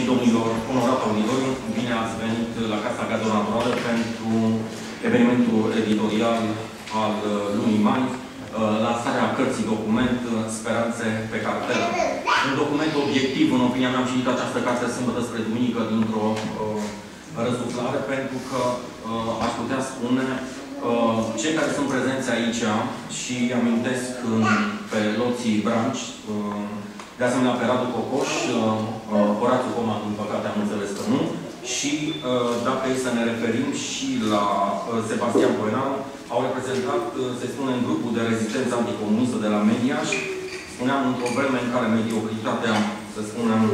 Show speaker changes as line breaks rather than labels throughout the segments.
și domnilor, onorat auditoriu, bine ați venit la Casa Gază Naturală pentru evenimentul editorial al lunii mai, lansarea cărții document Speranțe pe cartelă. Un document obiectiv, în opinia mea, am citit această carte sâmbătă spre duminică dintr-o răsuflare, pentru că aș putea spune cei care sunt prezenți aici și amintesc pe Loții Branci, de asemenea pe Radu Cocoș, Horațiu Coma, din păcate am înțeles că nu, și dacă e să ne referim și la Sebastian Poenanu, au reprezentat, se spune, în grupul de rezistență anticomunistă de la Mediaș. Spuneam, într-o vreme în care mediocritatea, să spunem,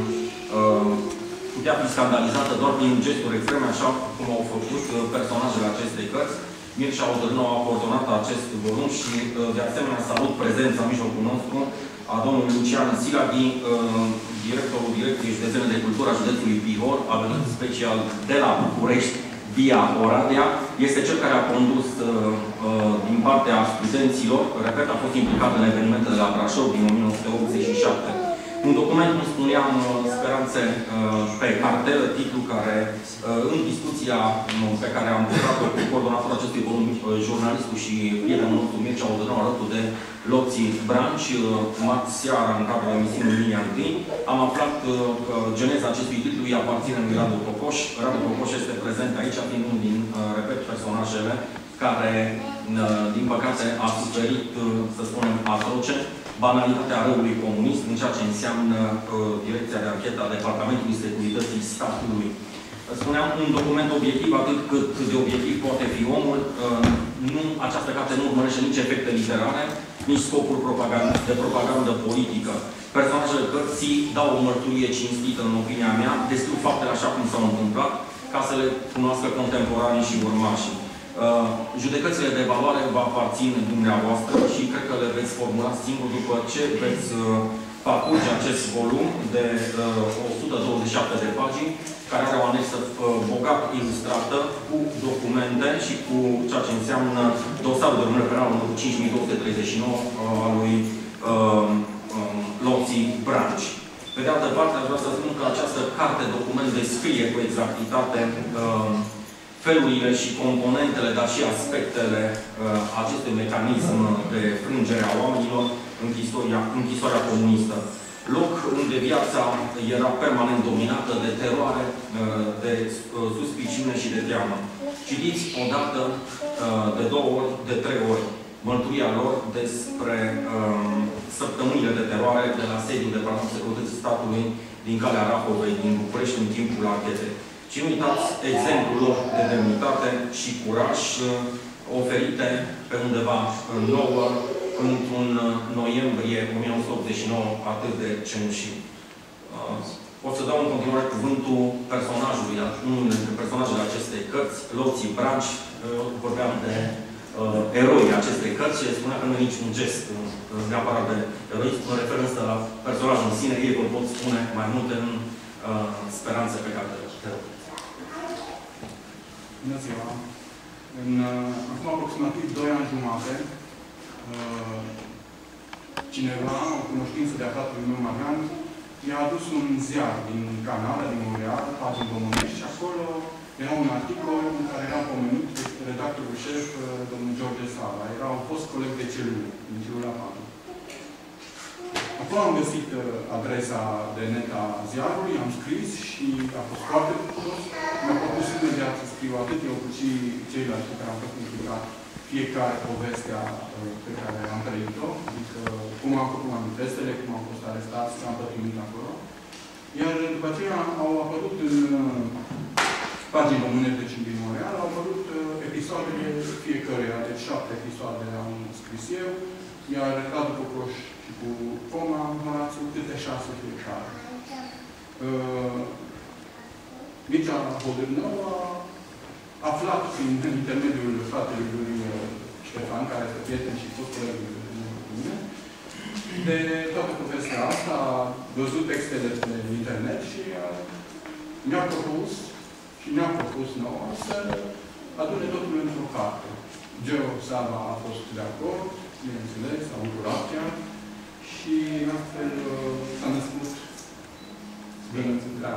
putea fi scandalizată doar prin gesturi extreme, așa cum au făcut personajele acestei cărți. Mircea Odărnou a coordonat acest volum și, de asemenea, salut prezența în mijlocul nostru a domnului Lucian Silaghi, directorul Direcției Județene de Cultură a județului Bihor, a venit special de la București, via Oradea. Este cel care a condus din partea studenților, repet, a fost implicat în evenimentele de la Brașov din 1987. Un document, cum spuneam, Speranțe pe cartelă, titlu care, în discuția pe care am purtat-o cu coordonatorul acestui volum, jurnalistul și prietenul nostru Mircea Odărnou, alături de Loții Branci, marți seara, în cadrul emisiunii Linia 1, am aflat că geneza acestui titlu îi aparține lui Radu Cocoș. Radu Cocoș este prezent aici, fiind unul din, repet, personajele care, din păcate, a suferit, să spunem, atroce banalitatea răului comunist în ceea ce înseamnă Direcția de Anchetă a Departamentului Securității Statului. Spuneam, un document obiectiv, atât cât de obiectiv poate fi omul. Această carte nu urmărește nici efecte literare, nici scopuri de propagandă politică. Personajele cărții dau o mărturie cinstită, în opinia mea, descriu faptele așa cum s-au întâmplat, ca să le cunoască contemporanii și urmașii. Judecățile de valoare vă aparțin dumneavoastră și cred că le veți formula singur după ce veți parcurge acest volum de 127 de pagini, care are o anexă bogat ilustrată cu documente și cu ceea ce înseamnă dosarul de urmărire penală numărul 5239 al lui Loții Branci. Pe de altă parte, aș vrea să spun că această carte document descrie cu exactitate felurile și componentele, dar și aspectele acestui mecanism de frângere a oamenilor închisoarea comunistă. Loc unde viața era permanent dominată de teroare, de suspiciune și de teamă. Citiți odată, de două ori, de trei ori, mărturia lor despre săptămânile de teroare de la sediul Departamentului Securității Statului din Calea Rahovei, din București, în timpul anchetei. Și nu uitați exemplul lor de demnitate și curaj oferite pe undeva în nouă, într-un noiembrie 1989 atât de cenușiu. O să dau în continuare cuvântul personajului, unul dintre personajele acestei cărți, Loții Branci. Vorbeam de eroii acestei cărți și spunea că nu e niciun gest neapărat de eroism. Mă refer însă la personajul în sine, ei vă pot spune mai multe în Speranțe pe care te rog.
Bună ziua! Acum aproximativ 2 ani jumate, cineva, o cunoștință de aflatului meu, Marian, mi-a adus un ziar din Canada, din Montreal, Pagini Românești, și acolo era un articol în care era pomenit redactorul șef, domnul George Sava. Era un fost coleg de celulă, din celula 4. Acolo am găsit adresa de net a ziarului, am scris și a fost foarte bucuros. Mi-a propus imediat să scriu atât eu cât și ceilalți care am fost implicat fiecare povestea pe care am trăit-o, adică cum am făcut manifestele, cum am fost arestați, cum am pătimit acolo. Iar după aceea au apărut în Pagini Românești, deci din Montreal, au apărut episoadele fiecăruia, deci 7 episoade am scris eu, iar Radu Cocoș și cu Coma, Horațiu, câte 6 fiecare. Mircea Odărnou a aflat prin intermediul fratelui lui Ștefan, care este prieten și fost colegul cu mine, de toată povestea asta, a văzut textele pe internet și ne-a propus și ne-a propus nouă să adune totul într-o carte. Geo Sava a fost de acord, bineînțeles, a încurat chiar, și astfel s-a născut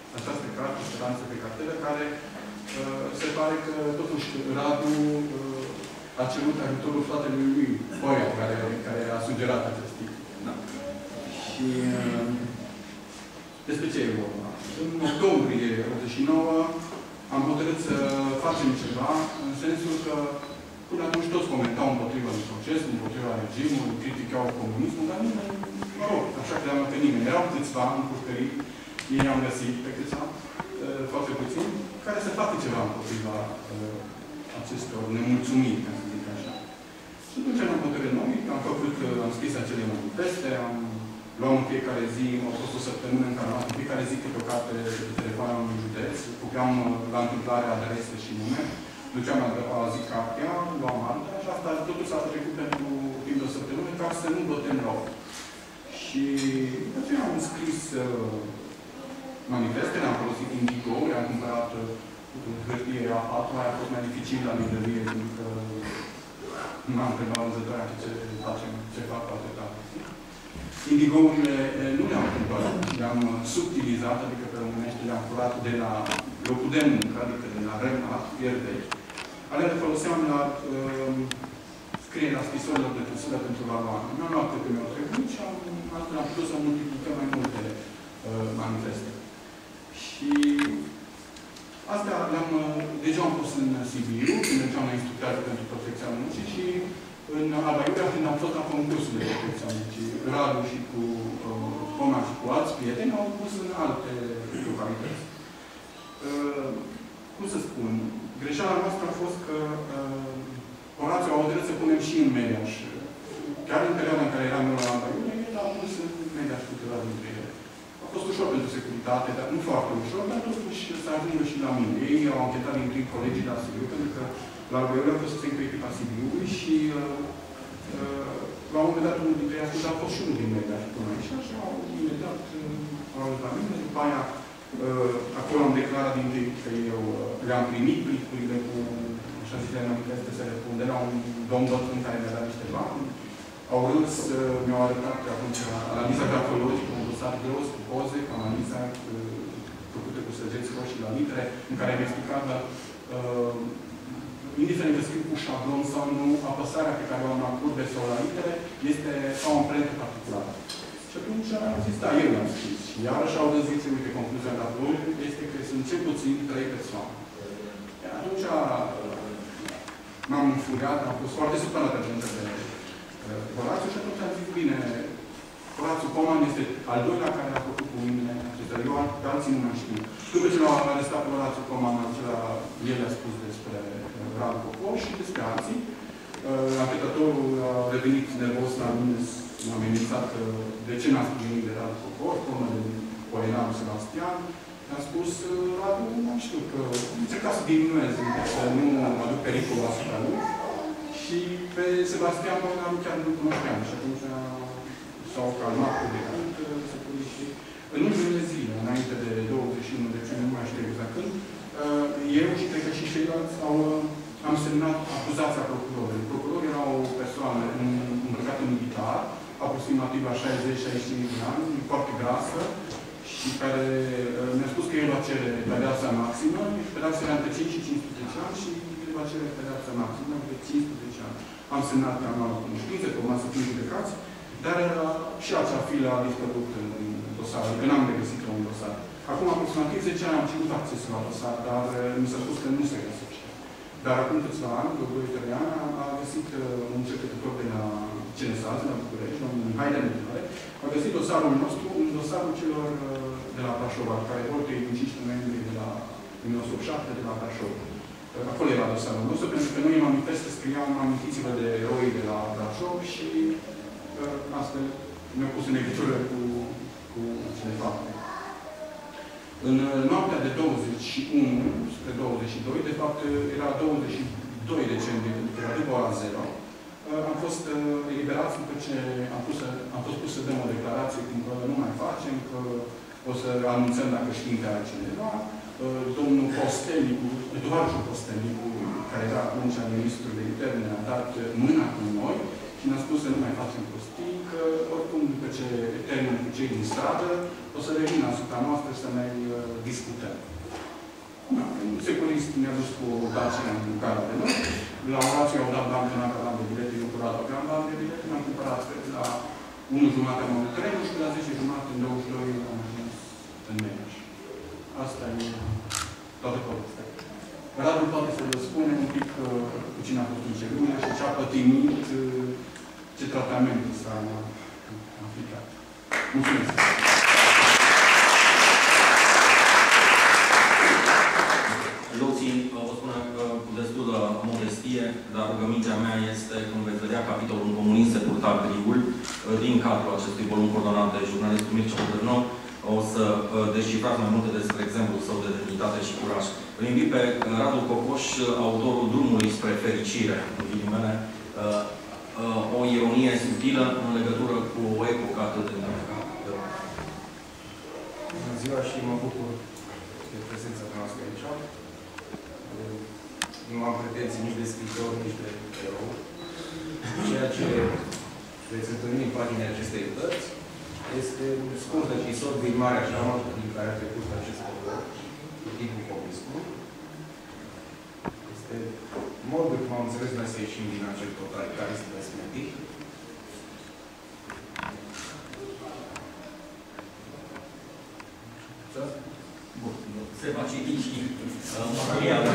această carte, Speranță pe cartelă, care se pare că totuși Radu a cerut ajutorul fratelui lui Hoia, care a sugerat acest tip. Da. Și despre ce e vorba? În octombrie 89 am hotărât să facem ceva, în sensul că până atunci toți comentau împotriva lui proces, împotriva regimului, criticau comunismul, dar nimeni, mă rog, așa credeam că nimeni. Erau câțiva încurcării, ei am găsit pe câțiva, foarte puțin, care să facă ceva împotriva acestor nemulțumiri, ca să zic așa. Și atunci am hotărât noi, am scris acele manifeste, luam în fiecare zi, au fost o săptămână în care în fiecare zi câte o carte de telefon în județ, puteam la întâmplare adrese și nume, duceam la zi cartea, luam alta și asta totul s-a trecut pentru timp de o săptămână ca să nu bătem rău. Și după aceea am scris manifeste, le-am folosit Indigo, le-am cumpărat hârtie A4, aia a fost mai dificil la librărie, pentru că nu am întrebat vânzătoarea ce fac cu atâta. Indigo-urile nu le-am cumpărat, le-am subtilizat, adică pe românește le-am curat de la locul de muncă, adică de la Renat, Iervechi. Alea le foloseam la scrierea scrisorilor de trăsură pentru valoare. Nu am luat câte mi-au trebuit și astfel am putut să multiplicăm mai multe manifeste. Și astea deja am pus în Sibiu, când mergeam la instructare pentru protecția muncii și în Alba Iulia, când am fost la concursul de protecția muncii, Radu și cu Toma și cu alți prieteni au pus în alte localități. Cum să spun? Greșeala noastră a fost că Orațiu a hotărât să punem și în Mediaș. Chiar în perioada în care eram eu la Alba Iulia, el a pus în Mediaș câteva dintre ele. A fost ușor pentru securitate, dar nu foarte ușor, dar totuși să ajungă și la mine. Ei au anchetat din timp colegii de la Sibiu, pentru că la Alba Iulia a fost să echipa Sibiului și la un moment dat unul dintre ei a spus, a fost și unul din Mediaș până aici, și așa au imediat au ajuns la mine. După aia, acolo am declarat din timp că eu le-am primit plicurile cu așa zisele manifeste să răspunde la un domn doctor care mi-a dat niște bani. Au râs, mi-au arătat atunci analiza grafologică, un dosar gros, cu poze, analiza făcută cu săgeți roșii la litere, în care mi-a explicat că indiferent că scriu cu șablon sau nu, apăsarea pe care o am la curbe sau la litere este sau o amprentă particulară. Și atunci am zis, da, eu l-am scris. Și iarăși au zis, uite, concluzia raportului este că sunt cel puțin 3 persoane. Iar atunci m-am înfuriat, am fost foarte supărat atunci de Horațiu și atunci am zis, bine, Horațiu Coman este al doilea care a făcut cu mine acesta. Eu pe alții nu mai știu. După ce l-au arestat pe Horațiu Coman, el a spus despre Radu Popor și despre alții. Anchetatorul a revenit nervos la mine, m-a amenințat că de ce n-a spus nimic de Radu Popor, până de Poenam Sebastian. Am spus, Radu, nu știu, că încerca să diminueze, să nu aduc pericolul asupra lui. Și pe Sebastian Poenam chiar nu cunoșteam. Și atunci s-au calmat pe de când, se pune și în ultimele zile, înainte de 21 decembrie, nu mai știu exact când, eu și cred că și ceilalți am semnat acuzația procurorului. Procurorul era o persoană îmbrăcată militar, aproximativ la 60-65 de ani, foarte grasă, și care mi-a spus că el va cere pedeapsa maximă, și pedeapsa era între 5 și 15 ani, și el va cere pedeapsa maximă de 15 ani. Am semnat că am luat cunoștință, că urma să fim judecați, dar și acea filă a dispărut în dosar, adică n-am regăsit în dosar. Acum, aproximativ 10 ani am cerut accesul la dosar, dar mi s-a spus că nu se găsește. Dar acum câțiva ani, după 2-3 ani, a găsit un cercetător de la CNSAZ, de la București, un Mihai de Mihai, a găsit dosarul nostru în dosarul celor de la Brașov, care vor trei din 5 noiembrie de la 1907 de la Brașov. Acolo era dosarul nostru, pentru că noi în manifeste scriam amintiți-vă de eroi de la Brașov și astfel ne-au pus în legătură cu acele fapte. În noaptea de 21 spre 22, de fapt era 22 decembrie, pentru că era după ora 0, am fost eliberați după ce am fost pus să dăm o declarație cum că nu mai facem, că o să anunțăm dacă știm pe altcineva. Domnul Postelicu, tovarășul Postelicu, care era atunci ministrul de interne, a dat mâna cu noi, și ne-a spus să nu mai facem prostii, că oricum după ce termin cu cei din stradă, o să revină asupra noastră să mai discutăm. Da, un securist mi-a dus cu o Dacia în gara de noi. La Orațiu au dat bani, n-am dat bani de bilete, eu curat aveam bani de bilete, mi-am cumpărat la 1:30 am avut trenul și la 10:30 în 22 am ajuns în Mediaș. Asta e toată povestea. Radu poate să vă spune un pic cu cine a fost în celulă și ce a pătimit, ce tratament s-a aplicat. Mulțumesc!
Loții o spun cu destulă modestie, dar rugămintea mea este, cum veți vedea, capitolul în comunist se purta griul. Din cadrul acestui volum coordonat de jurnalistul Mircea Odrănov, o să descifrați mai multe despre exemplul său de demnitate și curaj. Îl invit pe Radu Cocoș, autorul Drumului spre fericire, în ghilimele, o ironie subtilă în legătură cu o epocă atât de întunecată.
Bună ziua și mă bucur de prezența noastră aici. Nu am pretenții nici de scriitor, nici de erou. Ceea ce veți întâlni în paginile acestei cărți este un scurt episod din Marea Jamă din care a trecut acest popor, în timpul comunismului. Este modul, cum am înțeles, noi să ieșim din acel totalitarism răsmătit.
Bun. Se va citi și materialul.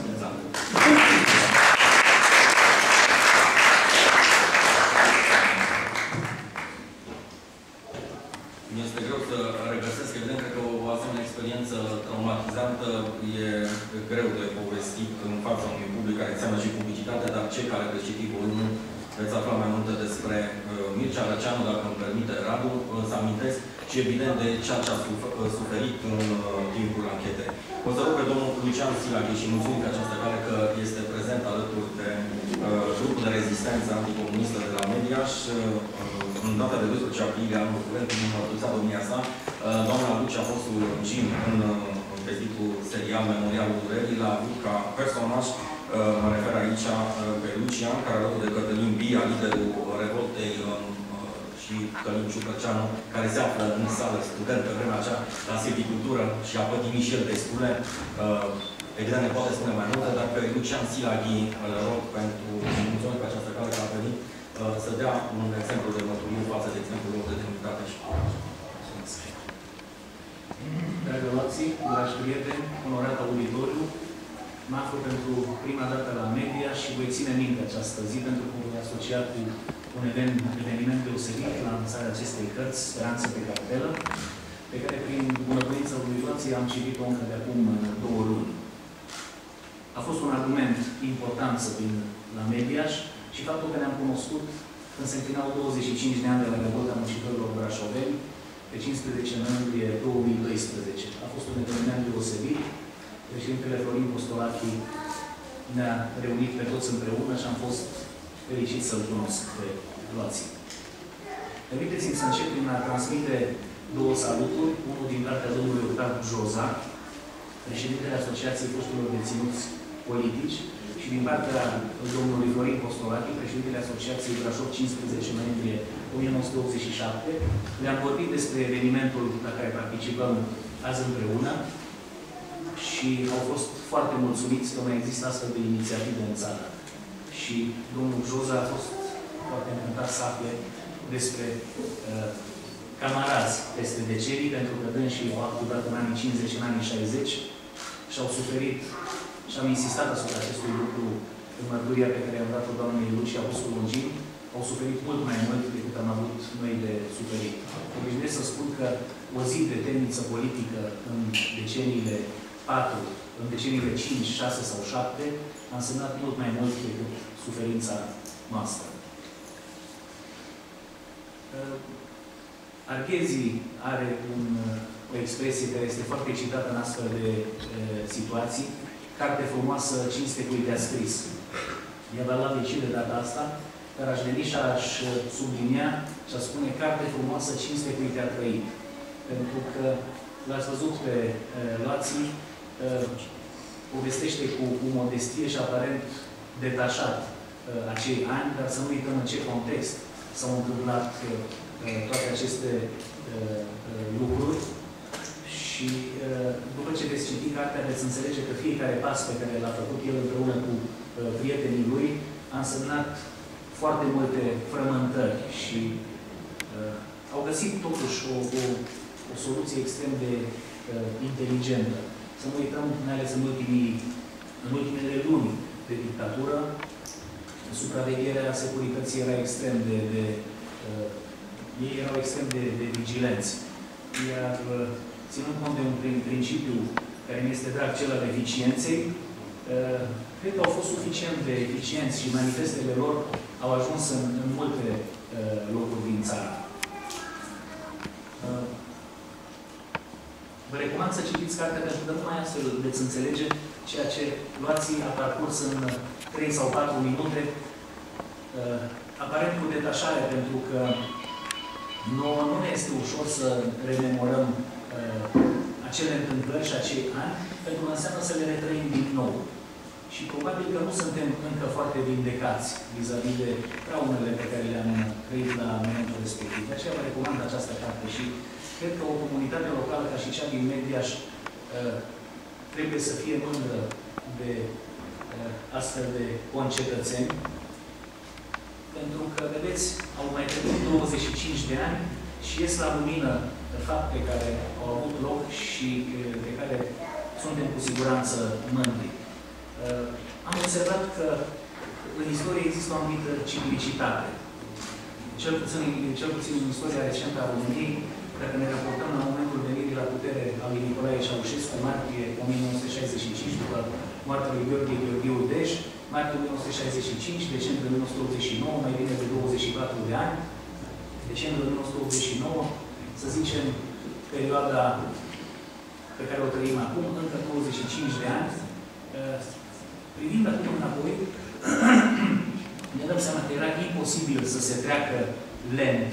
Mi-este greu să regăsesc, evident, că o asemenea experiență traumatizantă e greu de povestit în fața unui public care înseamnă și publicitatea, dar cei care veți citi volumul veți afla mai multe despre Mircea Răceanu, dacă îmi permite Radu, să amintesc și evident de ceea ce a suferit în timpul anchetei. O să rog pe domnul Lucian Silaghi și mulțumim pe această cale că este prezent alături de grupul de rezistență anticomunistă de la Mediaș. În data de 12 aprilie anul curent, cum mărturisea domnia sa, doamna Lucia Apostolul Lungin, în vestitul serial Memorialul Durerii, l-a avut ca personaj, mă refer aici pe Lucian, care alături de Cătălin Bia, liderul revoltei și Călin Ciucărceanu, care se află în sală, student pe vremea aceea la silvicultură și a pătimit și el destule. Evident, ne poate spune mai multe, dar pe Lucian Silaghi îl rog pentru mulțumesc pe această cale că a venit să dea un exemplu de mărturie față de exemplul lor de demnitate și curaj.
Dragă loții, dragi prieteni, onorat auditoriu, mă aflu pentru prima dată la media și voi ține minte această zi pentru că voi asocia cu un eveniment deosebit la lansarea acestei cărți, Speranță pe cartelă, pe care prin bunăvoința lui Loții am citit-o încă de acum 2 luni. A fost un argument important să vin la Mediaș și faptul că ne-am cunoscut când se împlinau 25 de ani de la revolta muncitorilor brașoveni, pe 15 noiembrie 2012. A fost un eveniment deosebit. Președintele Florin Postolachi ne-a reunit pe toți împreună și am fost fericit să-l cunosc pe Loții. Permiteți-mi să încep prin a transmite 2 saluturi, unul din partea domnului Octav Joza, președintele Asociației Foștilor Deținuți Politici, și din partea domnului Florin Postolachi, președintele Asociației Brașov 15 noiembrie 1987. Le-am vorbit despre evenimentul la care participăm azi împreună și au fost foarte mulțumiți că mai există astfel de inițiative în țară. Și domnul Joza a fost foarte încântat să afle despre camarazi peste decenii, pentru că dânsii au activat în anii 50, în anii 60 și au suferit. Și am insistat asupra acestui lucru în mărturia pe care am dat-o doamnei Lucia Apostolul Lungin. Au suferit mult mai mult decât am avut noi de suferit. Obișnuiesc să spun că o zi de temniță politică în deceniile 4, în deceniile 5, 6 sau 7, a însemnat mult mai mult decât suferința noastră. Arghezi are o expresie care este foarte citată în astfel de situații. Carte frumoasă, cinste cui te-a scris. E valabil și de data asta, dar aș veni și aș sublinia și aș spune carte frumoasă, cinste cui te-a trăit. Pentru că l-ați văzut pe Loții, povestește cu modestie și aparent detașat acei ani, dar să nu uităm în ce context s-au întâmplat toate aceste lucruri. Și după ce veți citi cartea, veți înțelege că fiecare pas pe care l-a făcut el împreună cu prietenii lui a însemnat foarte multe frământări și au găsit totuși o soluție extrem de inteligentă. Să nu uităm, mai ales în ultimele luni de dictatură, supravegherea securității era extrem ei erau extrem de vigilenți. Iar ținând cont de un principiu care mi este drag, cel al eficienței, cred că au fost suficient de eficienți și manifestele lor au ajuns în multe locuri din țară. Vă recomand să citiți cartea, pentru că numai astfel veți înțelege ceea ce luații a parcurs în 3 sau 4 minute, aparent cu detașare, pentru că nouă nu ne este ușor să rememorăm acele întâmplări și acei ani, pentru că înseamnă să le retrăim din nou. Și probabil că nu suntem încă foarte vindecați vis-a-vis de traumele pe care le-am trăit la momentul respectiv. De aceea vă recomand această carte și cred că o comunitate locală ca și cea din Mediaș trebuie să fie mândră de astfel de concetățeni, pentru că, vedeți, au mai trecut 25 de ani și ies la lumină fapte care au avut loc și de care suntem cu siguranță mândri. Am observat că în istorie există o anumită ciclicitate. Cel puțin în istoria recentă a României, dacă ne raportăm la momentul venirii la putere al lui Nicolae Ceaușescu, martie 1965, după moartea lui Gheorghe Gheorghiu Dej, martie 1965, decembrie 1989, mai bine de 24 de ani, decembrie 1989, să zicem, perioada pe care o trăim acum, încă 25 de ani, privind acum înapoi, ne dăm seama că era imposibil să se treacă lent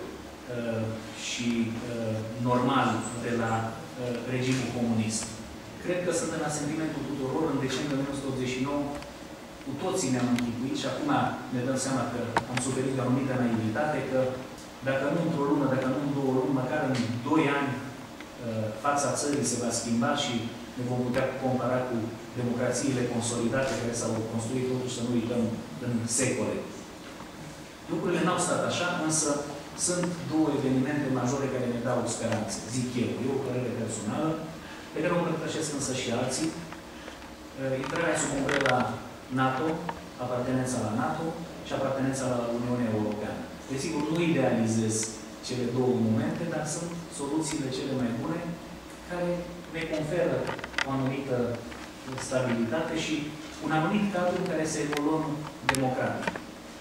și normal de la regimul comunist. Cred că sunt în asentimentul tuturor. În decembrie 1989, cu toții ne-am închipuit și acum ne dăm seama că am suferit de o anumită naivitate, că dacă nu într-o lună, dacă nu în 2 luni, măcar în 2 ani, fața țării se va schimba și ne vom putea compara cu democrațiile consolidate care s-au construit, totuși să nu uităm, în secole. Lucrurile n-au stat așa, însă sunt 2 evenimente majore care ne dau speranță, zic eu. E o părere personală, pe care o împărtășesc însă și alții. Intrarea sub umbrela NATO, apartenența la NATO și apartenența la Uniunea Europeană. Desigur, nu idealizez cele 2 momente, dar sunt soluțiile cele mai bune care ne conferă o anumită stabilitate și un anumit cadru în care să evoluăm democratic.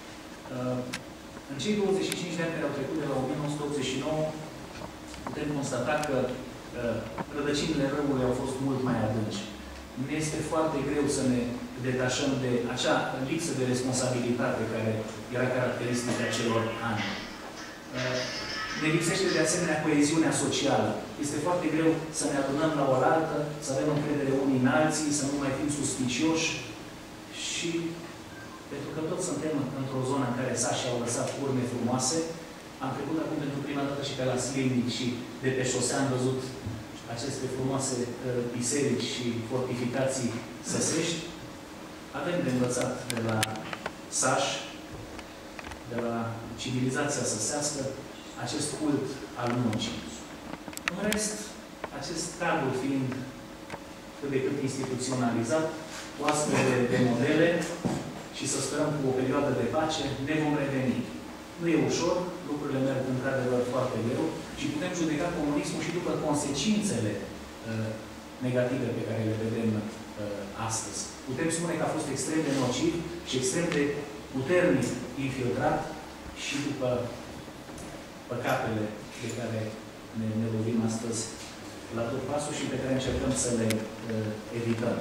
În cei 25 de ani care au trecut de la 1989, putem constata că rădăcinile răului au fost mult mai adânci. Ne este foarte greu să ne detașăm de acea lipsă de responsabilitate care era caracteristică acelor ani. Ne lipsește de asemenea coeziunea socială. Este foarte greu să ne adunăm la oaltă, să avem încredere unii în alții, să nu mai fim suspicioși și pentru că toți suntem într-o zonă în care sașii au lăsat urme frumoase, am trecut acum pentru prima dată și pe la Slivnic și de pe șosea am văzut aceste frumoase biserici și fortificații săsești. Avem de învățat de la sași, de la civilizația săsească, acest cult al muncii. În rest, acest cadru fiind cât de cât instituționalizat, cu astfel de modele și să sperăm cu o perioadă de pace, ne vom reveni. Nu e ușor, lucrurile merg într-adevăr foarte greu și putem judeca comunismul și după consecințele negative pe care le vedem astăzi. Putem spune că a fost extrem de nociv și extrem de puternic infiltrat și după păcatele pe care ne lovim astăzi la tot pasul și pe care încercăm să le evităm.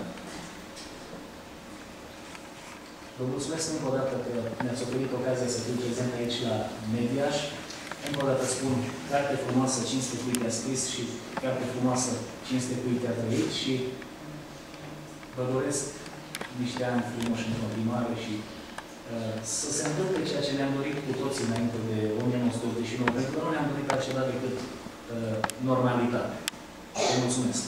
Vă mulțumesc încă o dată că ne-ați oferit ocazia să fiu prezent aici la Mediaș. Încă o dată spun, carte frumoasă, cinste cui te-a scris și carte frumoasă, cinste cui te-a trăit și vă doresc niște ani frumoși în continuare și să se întâmple ceea ce ne-am dorit cu toții înainte de 1989, pentru că nu ne-am dorit altceva decât normalitate. Vă mulțumesc!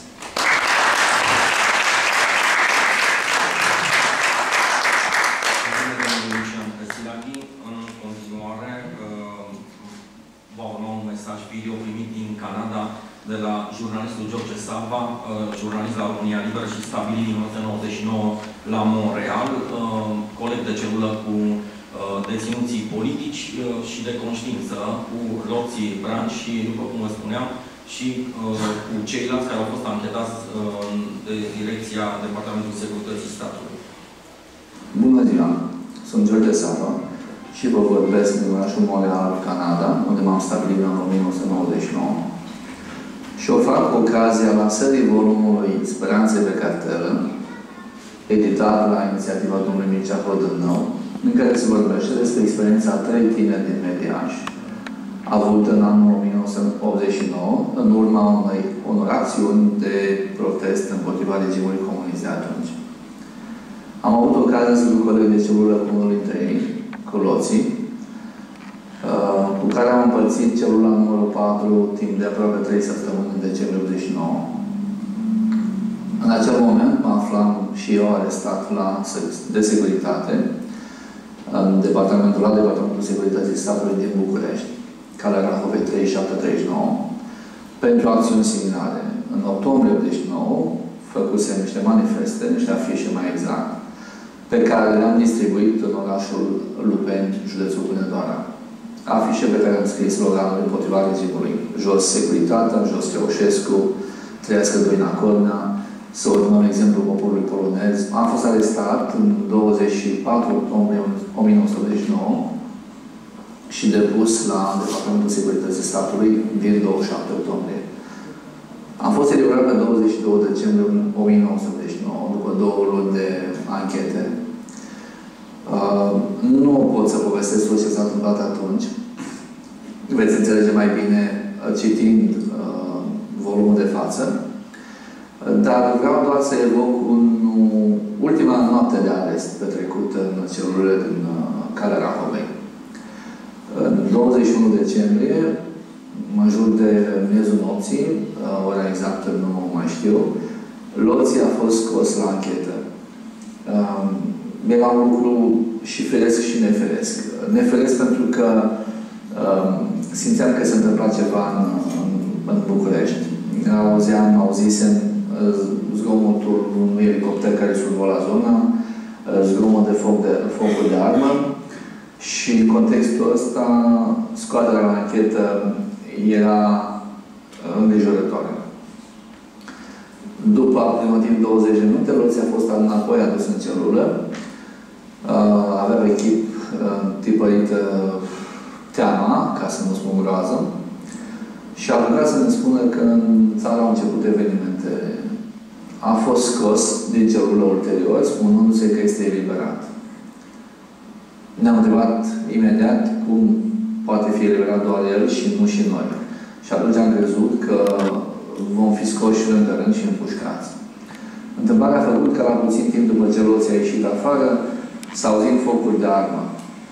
În continuare, va urma un mesaj video primit din Canada de la jurnalistul George Sava, jurnalist la România Liberă și stabilit din 1999 la Montreal, coleg de celulă cu deținuții politici și de conștiință, cu Loții Branci și, după cum vă spuneam, și cu ceilalți care au fost anchetați de Direcția Departamentului Securității Statului.
Bună ziua! Sunt George Sava și vă vorbesc din orașul Montreal, Canada, unde m-am stabilit în 1999. Și o fac cu ocazia lansării volumului Speranțe pe cartelă, editat la inițiativa domnului Mircea Hodârnău, în care se vorbește despre experiența 3 tineri din Mediaș, avută în anul 1989, în urma unei onorațiuni de protest împotriva regimului comunist de atunci. Am avut ocazia să lucrez de celulă cu unul dintre ei, cu Loții, cu care am împărțit celula numărul 4 timp de aproape 3 săptămâni în decembrie 89. În acel moment mă aflam și eu arestat de securitate în Departamentul Securității Statului din București, calea Rahovei 3739, pentru acțiuni similare. În octombrie 89 făcusem niște manifeste, niște afișe mai exact, pe care le-am distribuit în orașul Lupeni, județul Hunedoara. Afișe pe care am scris sloganul împotriva regimului: jos securitatea, jos Ceaușescu, trăiască Doina Cornea, să urmăm exemplul poporului polonez. Am fost arestat în 24 octombrie 1989 și depus la Departamentul Securității Statului din 27 octombrie. Am fost eliberat pe 22 decembrie 1989, după 2 luni de anchete. Nu pot să povestesc tot ce s-a întâmplat atunci. Veți înțelege mai bine citind volumul de față. Dar vreau doar să evoc ultima noapte de arest petrecută în celulele din calea Rahovei. În 21 decembrie, în jur de miezul nopții, ora exactă nu mai știu, Loții a fost scos la anchetă. Era un lucru și feresc și neferesc. Neferesc pentru că simțeam că se întâmpla ceva în București. Auzisem zgomotul unui elicopter care survola zona, zgomot de focuri de armă și în contextul ăsta scoaterea la anchetă era îngrijorătoare. După aproximativ 20 de minute, Loții a fost înapoi adus în celulă. Avea o echipă tipărită teama, ca să nu spun groază, și a plecat să ne spună că în țară au început evenimente. A fost scos din celulă ulterior, spunându-se că este eliberat. Ne-am întrebat imediat cum poate fi eliberat doar el și nu și noi. Și atunci am crezut că vom fi scoși lângă rând și împușcați. Întâmplarea a făcut că la puțin timp după ce Loții a ieșit afară, s-au auzit focuri de armă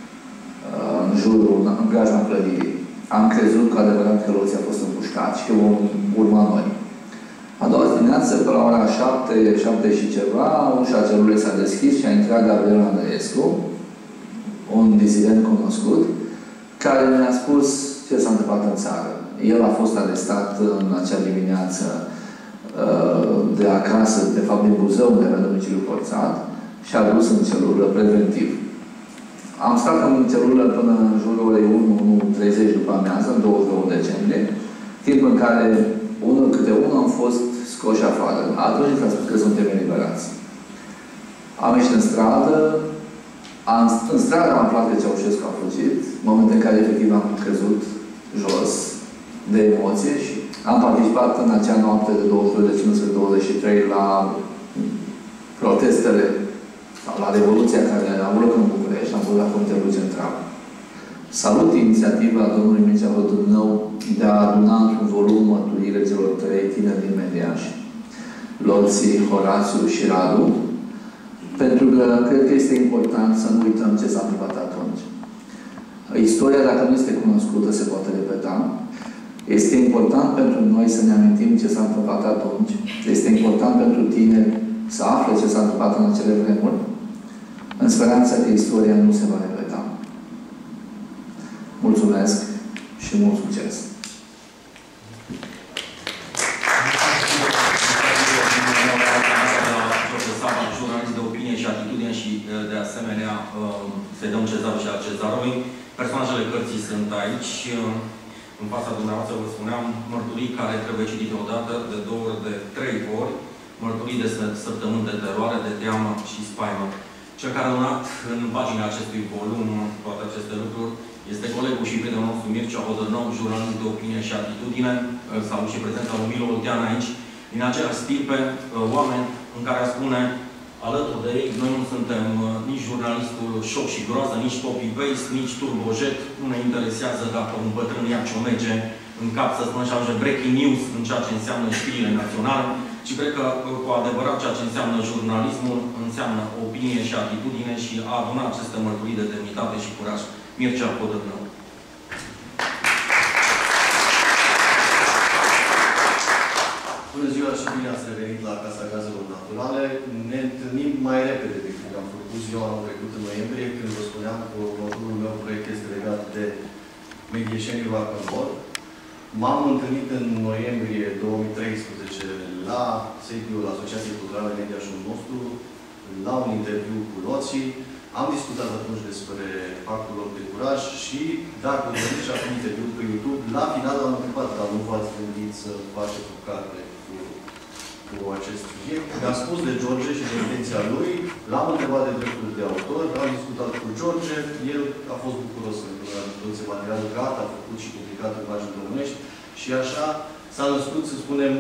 în preajma clădirii. Am crezut că adevărat că Loții a fost împușcat și că vom urma noi. A doua dimineață, pe la ora 7 și ceva, ușa celulei s-a deschis și a intrat Gabriel Andreescu, un disident cunoscut, care ne-a spus ce s-a întâmplat în țară. El a fost arestat în acea dimineață de acasă, de fapt din Buzău, unde avea domiciliu forțat, și a dus în celulă preventiv. Am stat în celulă până în jurul orei 1:30 după amiază, în 22 decembrie, timp în care unul câte unul am fost scoși afară. Atunci s-a spus că suntem eliberați. Am ieșit în stradă. În stradă am aflat că Ceaușescu a fugit, în momentul în care efectiv am căzut jos de emoție și am participat în acea noapte de 22 de 23 la protestele sau la revoluția care a avut loc în București, am fost la Comitetul Central. Salut inițiativa domnului Mircea Hodârnău de a aduna într-un volum mărturile celor 3 tineri din Mediaș, Loții, Horațiu și Radu, Pentru că cred că este important să nu uităm ce s-a întâmplat atunci. Istoria, dacă nu este cunoscută, se poate repeta. Este important pentru noi să ne amintim ce s-a întâmplat atunci. Este important pentru tineri să afle ce s-a întâmplat în acele vremuri, în speranța că istoria nu se va repeta. Mulțumesc și mult succes!
Jurnalist de opinie și atitudine și, de asemenea, să-i dăm cezarul și al cezarului. Personajele cărții sunt aici. În fața dumneavoastră vă spuneam mărturii care trebuie citite odată, de 2 ori, de 3 ori. Mărturii de săptămâni de teroare, de teamă și spaimă. Cel care a donat în pagina acestui volum toate aceste lucruri este colegul și prietenul nostru Mircea Hodornou, jurnalist de opinie și atitudine. Salut și prezența lui Milo Oltean aici. Din același stirpe, oameni în care spune alături de ei, noi nu suntem nici jurnalistul șoc și groază, nici copy-paste, nici turbojet. Nu ne interesează dacă un bătrân ia ce merge în cap să spună așa breaking news în ceea ce înseamnă știrile naționale, ci cred că cu adevărat ceea ce înseamnă jurnalismul înseamnă opinie și atitudine și a aduna aceste mărturii de demnitate și curaj. Mircea Hodornou.
Bună ziua și bine ați revenit la Casa Gazelor Naturale. Ne întâlnim mai repede decât am propus eu anul trecut în noiembrie, când vă spuneam că următorul meu proiect este legat de medieșenii rock and roll. M-am întâlnit în noiembrie 2013 la sediul Asociației Culturale Mediașul nostru, la un interviu cu Loții. Am discutat atunci despre pactul lor de curaj și, dacă vă gândiți și acum interviul pe YouTube, la final am întrebat, dar nu v-ați gândit să faceți o carte cu acest subiect. Mi-a spus de George și de intenția lui, l-am întrebat de drepturi de autor, am discutat cu George, el a fost bucuros pentru că a discutat materialul gata, a făcut și publicat în pagini românești și așa s-a născut, să spunem,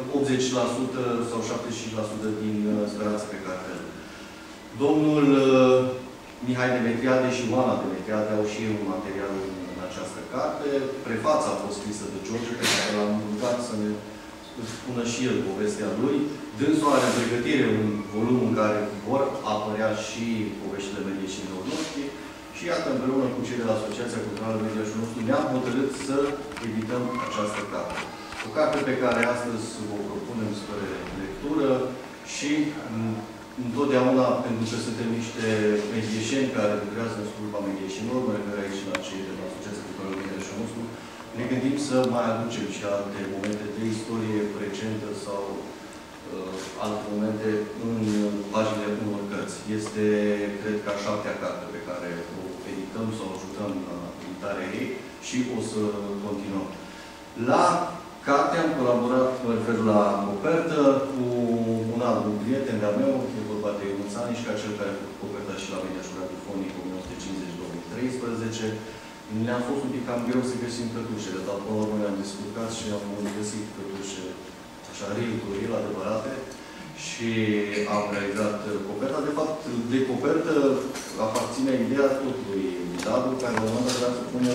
80% sau 75% din speranța pe cartel. Domnul Mihai Demetriade și Oana Demetriade au și ei un material în această carte. Prefața a fost scrisă de George, pe care l-am rugat să ne spună și el povestea lui. Dânsul are în pregătire un volum în care vor apărea și poveștile medieșenilor noștri și iată, împreună cu cei de la Asociația Culturală Mediașul nostru, ne-am hotărât să edităm această carte. O carte pe care astăzi o propunem spre lectură și întotdeauna, pentru că suntem niște medieșeni care lucrează în slujba medieșenilor, mă refer aici la cei de la Asociația Culturală Mediașul nostru, ne gândim să mai aducem și alte momente de istorie recentă sau alte momente în paginile unor cărți. Este, cred că, a 7-a carte pe care o edităm sau o ajutăm la editarea ei și o să continuăm. La carte am colaborat, mă refer la copertă, cu un alt prieten de-a meu, e vorba de Ionuț Anișca, cel care a făcut coperta și la Mediașul Radiofonic 1950-2013. Ne-a fost un pic cam greu să găsim cătușele, dar până la urmă ne-am descurcat și am găsit cătușe așa real adevărate și am realizat coperta. De fapt, de copertă aparține ideea tot lui Dadu, care la un moment dat vrea să punem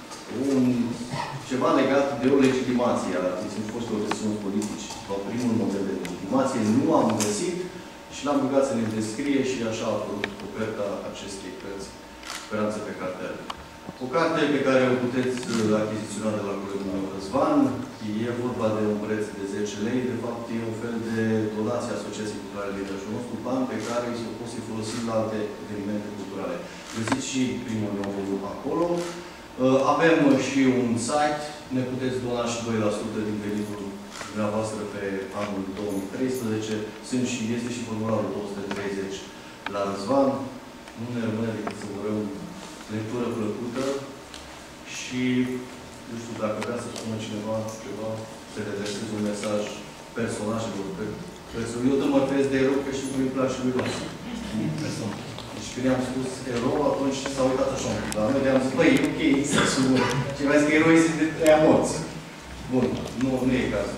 ceva legat de o legitimație a artiștilor fostelor opțiuni politici, sau primul model de legitimație. Nu am găsit și l-am rugat să ne descrie și așa a apărut coperta acestei cărți, Speranță pe cartel. O carte pe care o puteți achiziționa de la colegul meu Răzvan. E vorba de un preț de 10 lei. De fapt, e un fel de donație Asociației Culturale Mediașul nostru, bani pe care îi pot să-i folosim la alte evenimente culturale. Găsiți și primul meu volum acolo. Avem și un site. Ne puteți dona și 2% din venitul dumneavoastră pe anul 2013. Este și formularul 230 la Răzvan. Nu ne rămâne decât să urăm lectură plăcută și, nu știu, dacă vrea să spună cineva ceva, să redresez un mesaj personajelor pe persoane. Eu mărtuiesc de erou, că știu cum îi place lui Lasă. Deci când i-am spus erou, atunci s-a uitat așa un pic la noi, de-am zis, băi, e ok, să bun. Și mi-a zis că eroi sunt de ăia morți. Bun, nu e cazul.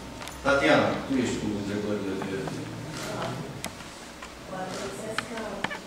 Tatiana, tu ești cu întrebările de...
Vă adresez că